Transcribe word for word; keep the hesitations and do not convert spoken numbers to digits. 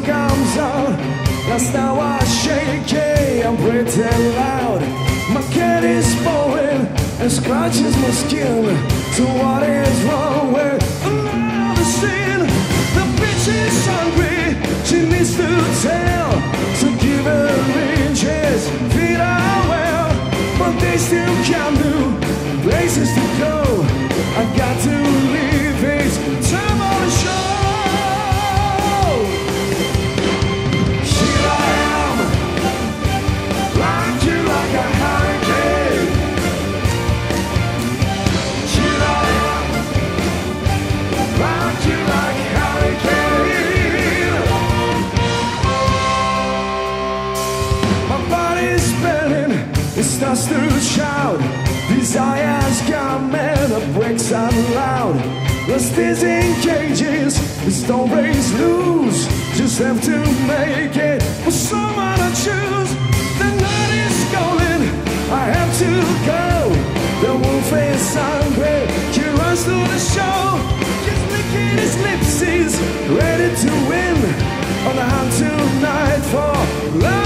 comes on. That's now I shake it, I'm pretty loud. My cat is falling and scratches my skin. So what is wrong with another sin? The bitch is hungry, she needs to tell. So give her inches, feed her well. But they still can't do places to go. I got to leave, it's time on the show. Here I am, like you like a hurricane. Here I am, like you like a hurricane. My body's spinning, it starts to shout. Desires come and the breaks out loud. Lost is in cages, it's don't raise loose. Just have to make it for someone to choose. The night is calling, I have to go. The wolf is hungry, he runs to the show. He's licking his lips, he's ready to win. On the hunt tonight for love.